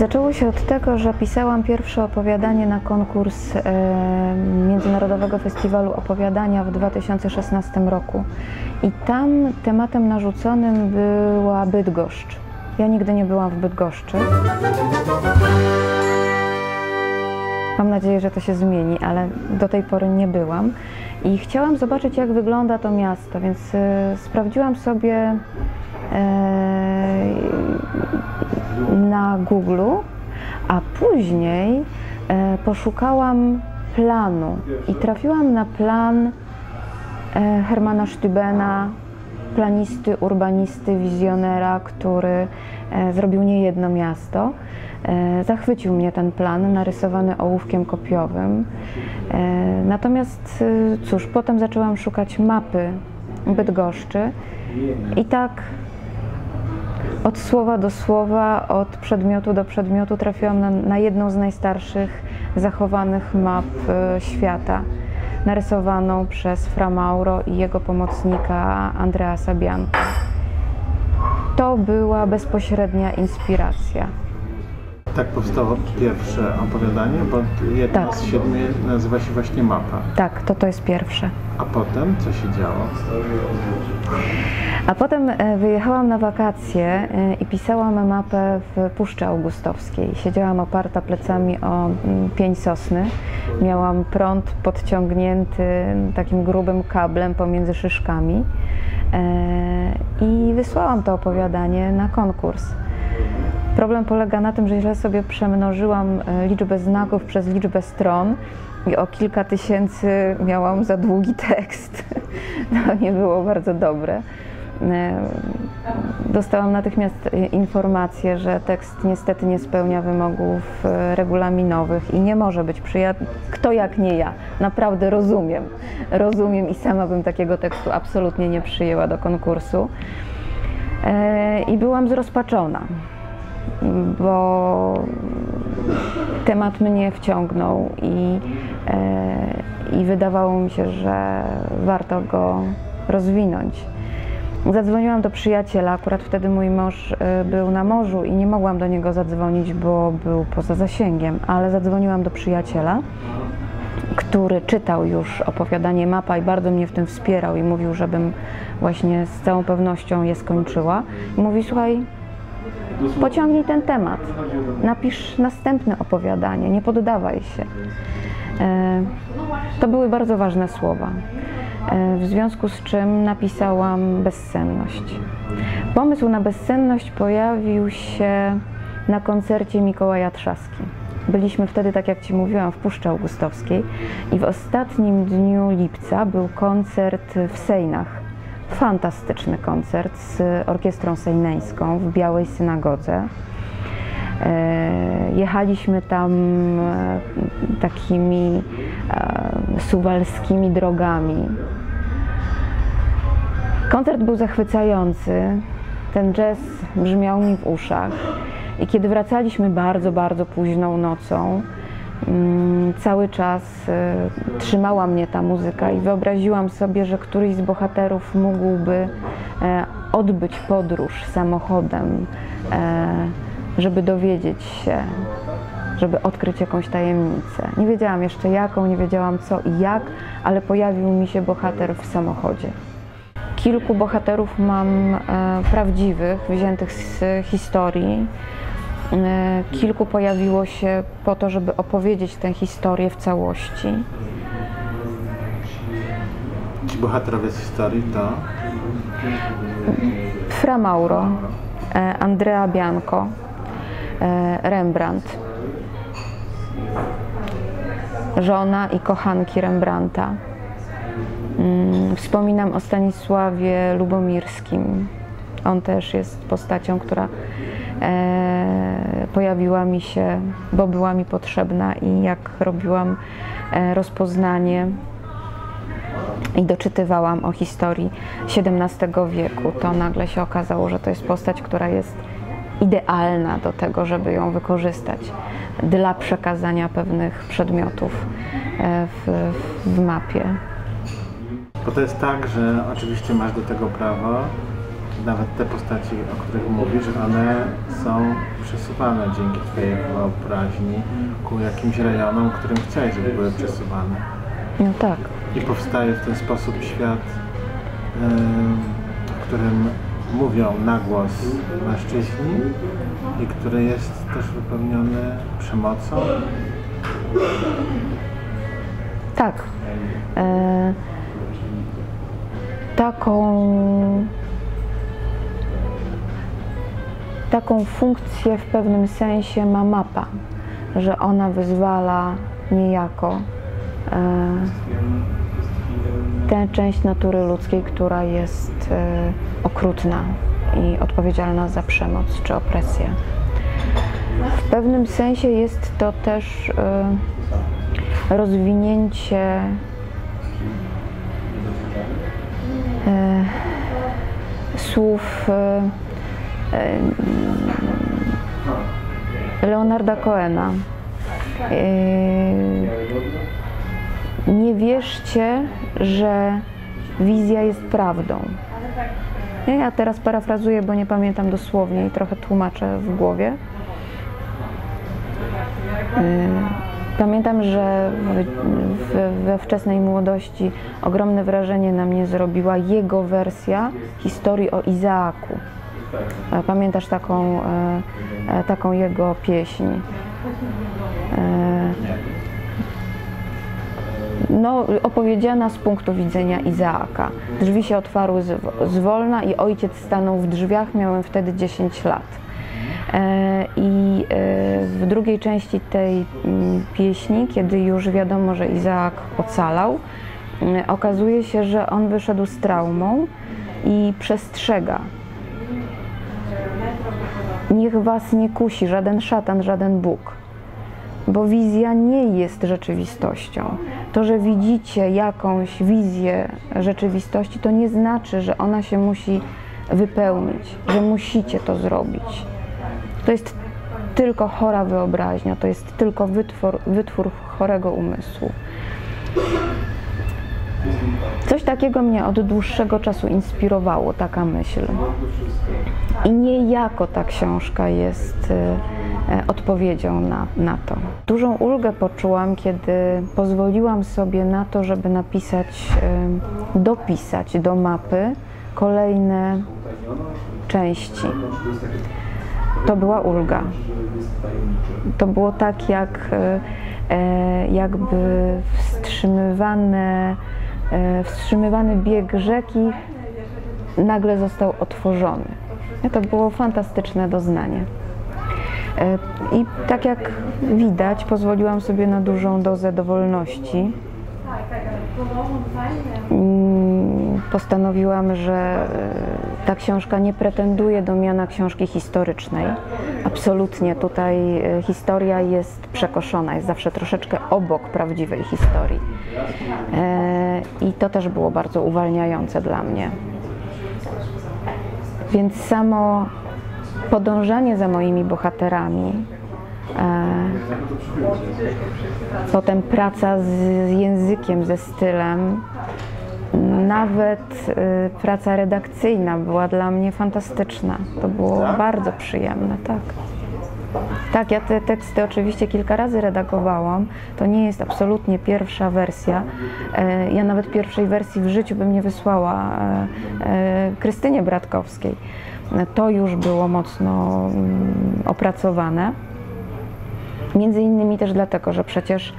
Zaczęło się od tego, że pisałam pierwsze opowiadanie na konkurs Międzynarodowego Festiwalu Opowiadania w 2016 roku. I tam tematem narzuconym była Bydgoszcz. Ja nigdy nie byłam w Bydgoszczy. Mam nadzieję, że to się zmieni, ale do tej pory nie byłam. I chciałam zobaczyć, jak wygląda to miasto, więc sprawdziłam sobie na Google'u, a później poszukałam planu i trafiłam na plan Hermana Stübena, planisty, urbanisty, wizjonera, który zrobił niejedno miasto. Zachwycił mnie ten plan, narysowany ołówkiem kopiowym. Natomiast cóż, potem zaczęłam szukać mapy Bydgoszczy i tak od słowa do słowa, od przedmiotu do przedmiotu trafiłam na jedną z najstarszych zachowanych map świata, narysowaną przez Fra Mauro i jego pomocnika Andreasa Bianco. To była bezpośrednia inspiracja. Tak powstało pierwsze opowiadanie, bo jedno z 7 nazywa się właśnie Mapa. Tak, to jest pierwsze. A potem co się działo? A potem wyjechałam na wakacje i pisałam mapę w Puszczy Augustowskiej. Siedziałam oparta plecami o pień sosny. Miałam prąd podciągnięty takim grubym kablem pomiędzy szyszkami i wysłałam to opowiadanie na konkurs. Problem polega na tym, że źle sobie przemnożyłam liczbę znaków przez liczbę stron i o kilka tysięcy miałam za długi tekst. To nie było bardzo dobre. Dostałam natychmiast informację, że tekst niestety nie spełnia wymogów regulaminowych i nie może być przyjęty. Kto jak nie ja? Naprawdę rozumiem i sama bym takiego tekstu absolutnie nie przyjęła do konkursu. I byłam zrozpaczona, bo temat mnie wciągnął i wydawało mi się, że warto go rozwinąć. Zadzwoniłam do przyjaciela, akurat wtedy mój mąż był na morzu i nie mogłam do niego zadzwonić, bo był poza zasięgiem, ale zadzwoniłam do przyjaciela, który czytał już opowiadanie Mapa i bardzo mnie w tym wspierał i mówił, żebym właśnie z całą pewnością je skończyła. I mówi: słuchaj, pociągnij ten temat, napisz następne opowiadanie, nie poddawaj się. To były bardzo ważne słowa, w związku z czym napisałam Bezsenność. Pomysł na Bezsenność pojawił się na koncercie Mikołaja Trzaski. Byliśmy wtedy, tak jak Ci mówiłam, w Puszczy Augustowskiej i w ostatnim dniu lipca był koncert w Sejnach. Fantastyczny koncert z orkiestrą sejneńską w Białej Synagodze. Jechaliśmy tam takimi suwalskimi drogami. Koncert był zachwycający, ten jazz brzmiał mi w uszach i kiedy wracaliśmy bardzo późną nocą, cały czas trzymała mnie ta muzyka i wyobraziłam sobie, że któryś z bohaterów mógłby odbyć podróż samochodem, żeby dowiedzieć się, żeby odkryć jakąś tajemnicę. Nie wiedziałam jeszcze jaką, nie wiedziałam co i jak, ale pojawił mi się bohater w samochodzie. Kilku bohaterów mam prawdziwych, wziętych z historii. Kilku pojawiło się po to, żeby opowiedzieć tę historię w całości. Ci bohaterowie z historii to? Fra Mauro, Andrea Bianco, Rembrandt, żona i kochanki Rembrandta. Wspominam o Stanisławie Lubomirskim. On też jest postacią, która pojawiła mi się, bo była mi potrzebna i jak robiłam rozpoznanie i doczytywałam o historii XVII wieku, to nagle się okazało, że to jest postać, która jest idealna do tego, żeby ją wykorzystać dla przekazania pewnych przedmiotów w mapie. Bo to jest tak, że oczywiście masz do tego prawo, nawet te postaci, o których mówisz, one są przesuwane dzięki twojej wyobraźni ku jakimś rejonom, którym chciałeś, żeby były przesuwane. No tak. I powstaje w ten sposób świat, w którym mówią na głos mężczyźni i który jest też wypełniony przemocą. Tak. Taką funkcję w pewnym sensie ma mapa, że ona wyzwala niejako tę część natury ludzkiej, która jest okrutna i odpowiedzialna za przemoc czy opresję. W pewnym sensie jest to też rozwinięcie słów Leonarda Cohena. Nie wierzcie, że wizja jest prawdą. Ja teraz parafrazuję, bo nie pamiętam dosłownie i trochę tłumaczę w głowie. Pamiętam, że we wczesnej młodości ogromne wrażenie na mnie zrobiła jego wersja historii o Izaaku. Pamiętasz taką jego pieśń? No, opowiedziana z punktu widzenia Izaaka. Drzwi się otwarły zwolna i ojciec stanął w drzwiach, miałem wtedy 10 lat. I w drugiej części tej pieśni, kiedy już wiadomo, że Izaak ocalał, okazuje się, że on wyszedł z traumą i przestrzega. Niech was nie kusi żaden szatan, żaden Bóg, bo wizja nie jest rzeczywistością. To, że widzicie jakąś wizję rzeczywistości, to nie znaczy, że ona się musi wypełnić, że musicie to zrobić. To jest tylko chora wyobraźnia, to jest tylko wytwór chorego umysłu. Coś takiego mnie od dłuższego czasu inspirowało, taka myśl. I niejako ta książka jest odpowiedzią na to. Dużą ulgę poczułam, kiedy pozwoliłam sobie na to, żeby dopisać do mapy kolejne części. To była ulga. To było tak, jakby wstrzymywany bieg rzeki nagle został otworzony. To było fantastyczne doznanie. I tak jak widać, pozwoliłam sobie na dużą dozę dowolności. Postanowiłam, że ta książka nie pretenduje do miana książki historycznej. Absolutnie tutaj historia jest przekoszona, jest zawsze troszeczkę obok prawdziwej historii. I to też było bardzo uwalniające dla mnie. Więc samo podążanie za moimi bohaterami, potem praca z językiem, ze stylem, nawet praca redakcyjna była dla mnie fantastyczna. To było bardzo przyjemne, tak. Tak, ja te teksty oczywiście kilka razy redagowałam. To nie jest absolutnie pierwsza wersja. Ja nawet pierwszej wersji w życiu bym nie wysłała Krystynie Bratkowskiej. To już było mocno opracowane. Między innymi też dlatego, że przecież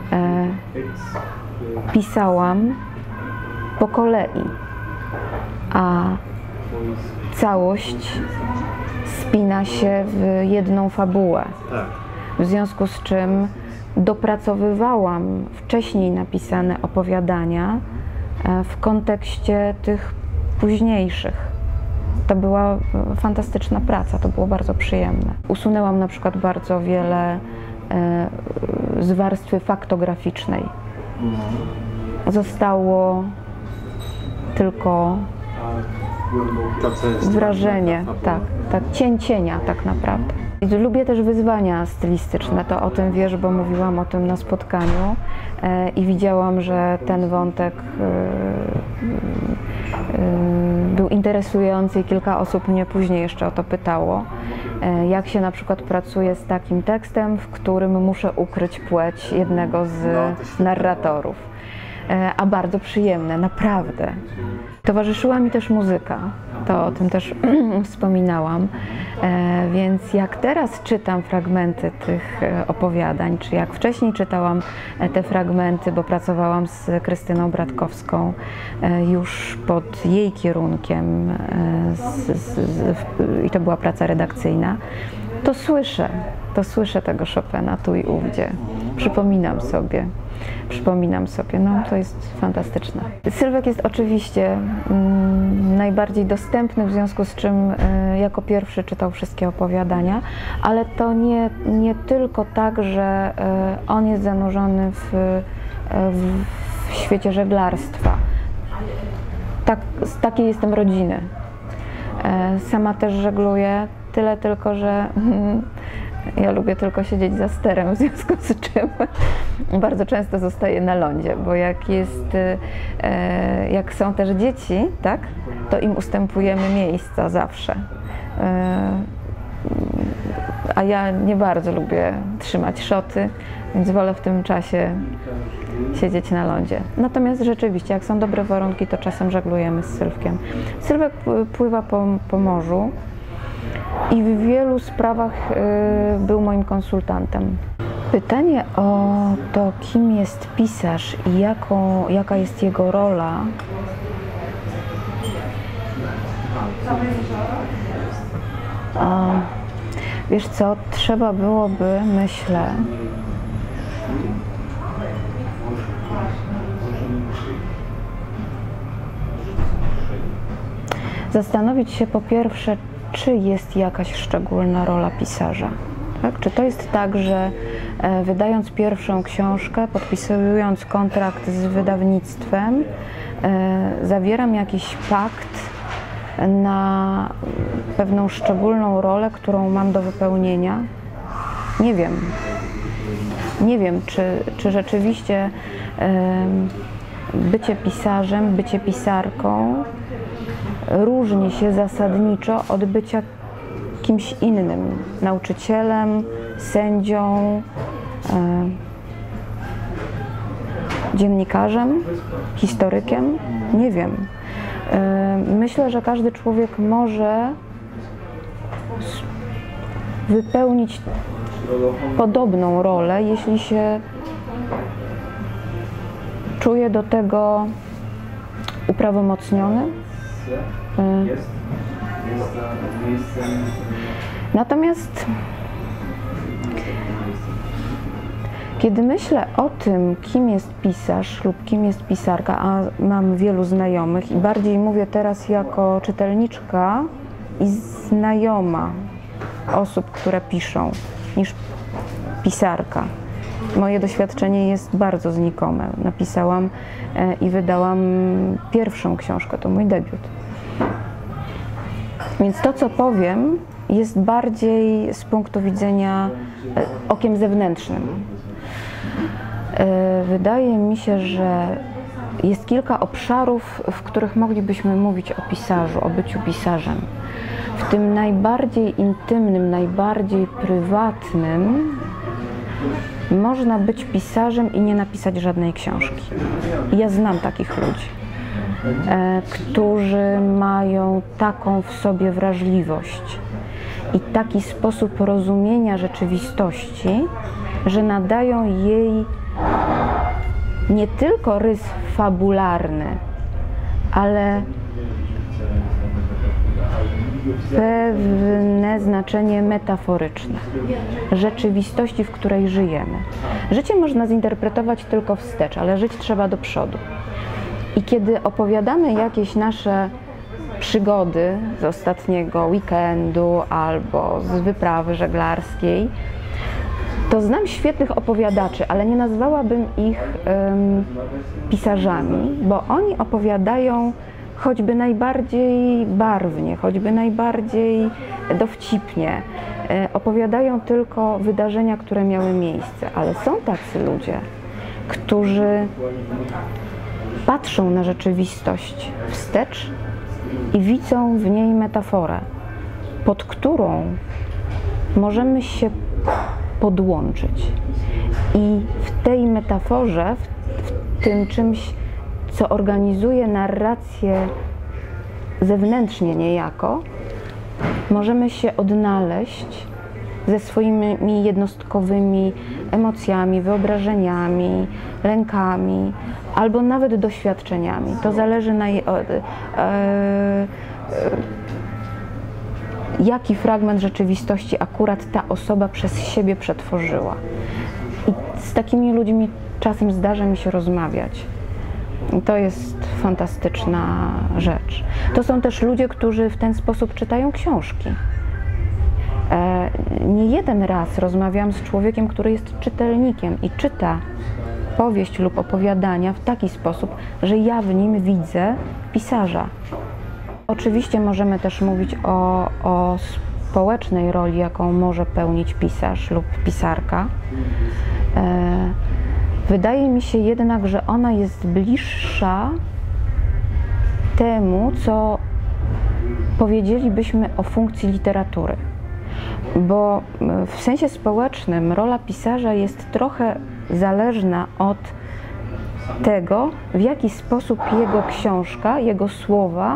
pisałam po kolei, a całość spina się w jedną fabułę. W związku z czym dopracowywałam wcześniej napisane opowiadania w kontekście tych późniejszych. To była fantastyczna praca, to było bardzo przyjemne. Usunęłam na przykład bardzo wiele z warstwy faktograficznej. Zostało tylko wrażenie, tak, cienia tak naprawdę. Lubię też wyzwania stylistyczne, to o tym wiesz, bo mówiłam o tym na spotkaniu i widziałam, że ten wątek był interesujący i kilka osób mnie później jeszcze o to pytało, jak się na przykład pracuje z takim tekstem, w którym muszę ukryć płeć jednego z narratorów. A bardzo przyjemne, naprawdę. Towarzyszyła mi też muzyka, to o tym też wspominałam, więc jak teraz czytam fragmenty tych opowiadań, czy jak wcześniej czytałam te fragmenty, bo pracowałam z Krystyną Bratkowską już pod jej kierunkiem i to była praca redakcyjna, to słyszę tego Chopina tu i ówdzie. Przypominam sobie, no to jest fantastyczne. Sylwek jest oczywiście najbardziej dostępny, w związku z czym jako pierwszy czytał wszystkie opowiadania, ale to nie tylko tak, że on jest zanurzony w świecie żeglarstwa. Z takiej jestem rodziny. Sama też żegluję, tyle tylko, że ja lubię tylko siedzieć za sterem, w związku z czym bardzo często zostaję na lądzie, bo jak są też dzieci, tak, to im ustępujemy miejsca zawsze. A ja nie bardzo lubię trzymać szoty, więc wolę w tym czasie siedzieć na lądzie. Natomiast rzeczywiście, jak są dobre warunki, to czasem żeglujemy z Sylwkiem. Sylwek pływa po morzu i w wielu sprawach był moim konsultantem. Pytanie o to, kim jest pisarz i jaka jest jego rola, wiesz co, trzeba byłoby, myślę, zastanowić się po pierwsze, czy jest jakaś szczególna rola pisarza. Tak? Czy to jest tak, że wydając pierwszą książkę, podpisując kontrakt z wydawnictwem, zawieram jakiś pakt na pewną szczególną rolę, którą mam do wypełnienia? Nie wiem. Nie wiem, czy rzeczywiście bycie pisarzem, bycie pisarką różni się zasadniczo od bycia kimś innym, nauczycielem, sędzią, dziennikarzem, historykiem, nie wiem. Myślę, że każdy człowiek może wypełnić podobną rolę, jeśli się czuje do tego uprawomocniony. Natomiast kiedy myślę o tym, kim jest pisarz lub kim jest pisarka, a mam wielu znajomych i bardziej mówię teraz jako czytelniczka i znajoma osób, które piszą, niż pisarka. Moje doświadczenie jest bardzo znikome. Napisałam i wydałam pierwszą książkę, to mój debiut. Więc to, co powiem, jest bardziej z punktu widzenia okiem zewnętrznym. Wydaje mi się, że jest kilka obszarów, w których moglibyśmy mówić o pisarzu, o byciu pisarzem. W tym najbardziej intymnym, najbardziej prywatnym można być pisarzem i nie napisać żadnej książki. Ja znam takich ludzi, którzy mają taką w sobie wrażliwość i taki sposób rozumienia rzeczywistości, że nadają jej nie tylko rys fabularny, ale pewne znaczenie metaforyczne rzeczywistości, w której żyjemy. Życie można zinterpretować tylko wstecz, ale żyć trzeba do przodu. I kiedy opowiadamy jakieś nasze przygody z ostatniego weekendu albo z wyprawy żeglarskiej, to znam świetnych opowiadaczy, ale nie nazwałabym ich pisarzami, bo oni opowiadają choćby najbardziej barwnie, choćby najbardziej dowcipnie. Opowiadają tylko wydarzenia, które miały miejsce, ale są tacy ludzie, którzy patrzą na rzeczywistość wstecz i widzą w niej metaforę, pod którą możemy się podłączyć. I w tej metaforze, w tym czymś, co organizuje narrację zewnętrznie niejako, możemy się odnaleźć ze swoimi jednostkowymi emocjami, wyobrażeniami, lękami, albo nawet doświadczeniami. To zależy jaki fragment rzeczywistości akurat ta osoba przez siebie przetworzyła. I z takimi ludźmi czasem zdarza mi się rozmawiać. I to jest fantastyczna rzecz. To są też ludzie, którzy w ten sposób czytają książki. Nie jeden raz rozmawiałam z człowiekiem, który jest czytelnikiem i czyta powieść lub opowiadania w taki sposób, że ja w nim widzę pisarza. Oczywiście możemy też mówić o społecznej roli, jaką może pełnić pisarz lub pisarka. Wydaje mi się jednak, że ona jest bliższa temu, co powiedzielibyśmy o funkcji literatury. Bo w sensie społecznym rola pisarza jest trochę zależna od tego, w jaki sposób jego książka, jego słowa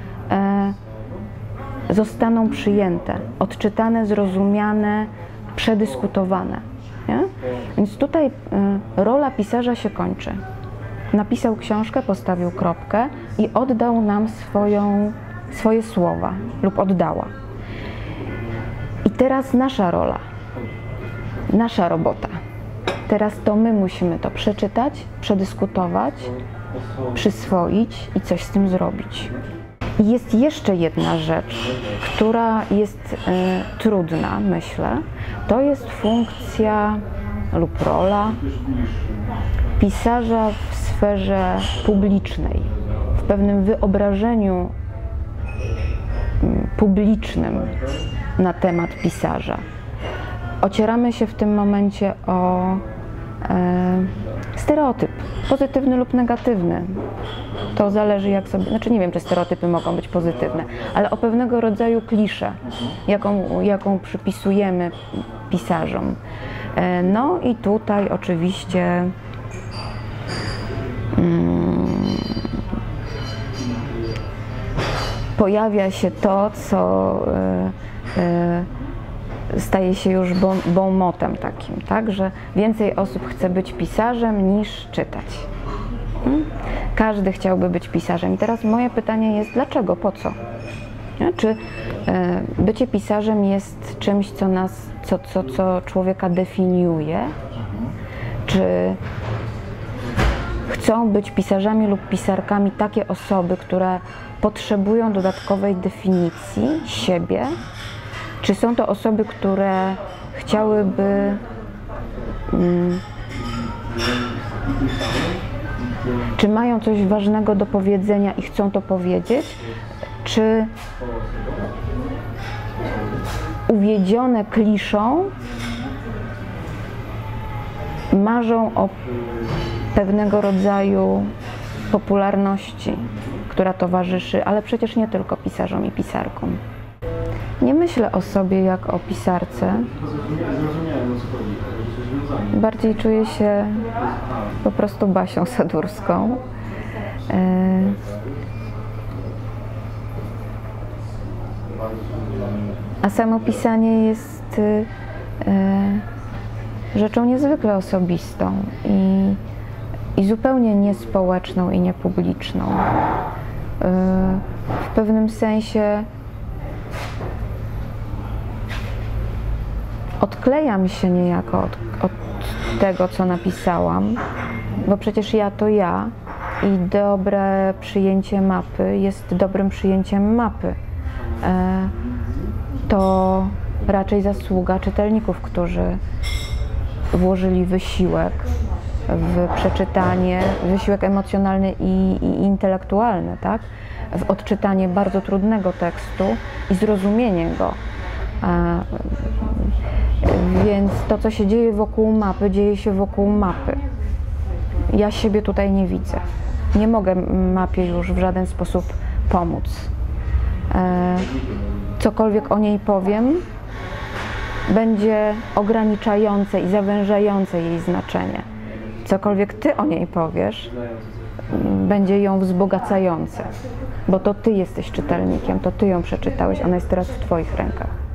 zostaną przyjęte, odczytane, zrozumiane, przedyskutowane. Nie? Więc tutaj rola pisarza się kończy. Napisał książkę, postawił kropkę i oddał nam swoje słowa lub oddała. I teraz nasza rola, nasza robota. Teraz to my musimy to przeczytać, przedyskutować, przyswoić i coś z tym zrobić. I jest jeszcze jedna rzecz, która jest trudna, myślę. To jest funkcja lub rola pisarza w sferze publicznej, w pewnym wyobrażeniu publicznym na temat pisarza. Ocieramy się w tym momencie o stereotyp, pozytywny lub negatywny. To zależy jak sobie, znaczy nie wiem, czy stereotypy mogą być pozytywne, ale o pewnego rodzaju kliszę, jaką przypisujemy pisarzom. No i tutaj oczywiście pojawia się to, co staje się już bon motem takim, tak? Że więcej osób chce być pisarzem niż czytać. Każdy chciałby być pisarzem. I teraz moje pytanie jest, dlaczego, po co? Czy bycie pisarzem jest czymś, co człowieka definiuje? Czy chcą być pisarzami lub pisarkami takie osoby, które potrzebują dodatkowej definicji siebie? Czy są to osoby, które chciałyby czy mają coś ważnego do powiedzenia i chcą to powiedzieć? Czy uwiedzione kliszą marzą o pewnego rodzaju popularności, która towarzyszy, ale przecież nie tylko pisarzom i pisarkom. Nie myślę o sobie jak o pisarce. Bardziej czuję się po prostu Basią Sadurską. A samo pisanie jest rzeczą niezwykle osobistą i zupełnie niespołeczną i niepubliczną. W pewnym sensie odklejam się niejako od tego, co napisałam, bo przecież ja to ja i dobre przyjęcie mapy jest dobrym przyjęciem mapy. To raczej zasługa czytelników, którzy włożyli wysiłek w przeczytanie, wysiłek emocjonalny i intelektualny, tak? W odczytanie bardzo trudnego tekstu i zrozumienie go. Więc to, co się dzieje wokół mapy, dzieje się wokół mapy. Ja siebie tutaj nie widzę. Nie mogę mapie już w żaden sposób pomóc. Cokolwiek o niej powiem, będzie ograniczające i zawężające jej znaczenie. Cokolwiek ty o niej powiesz, będzie ją wzbogacające, bo to ty jesteś czytelnikiem, to ty ją przeczytałeś, ona jest teraz w twoich rękach.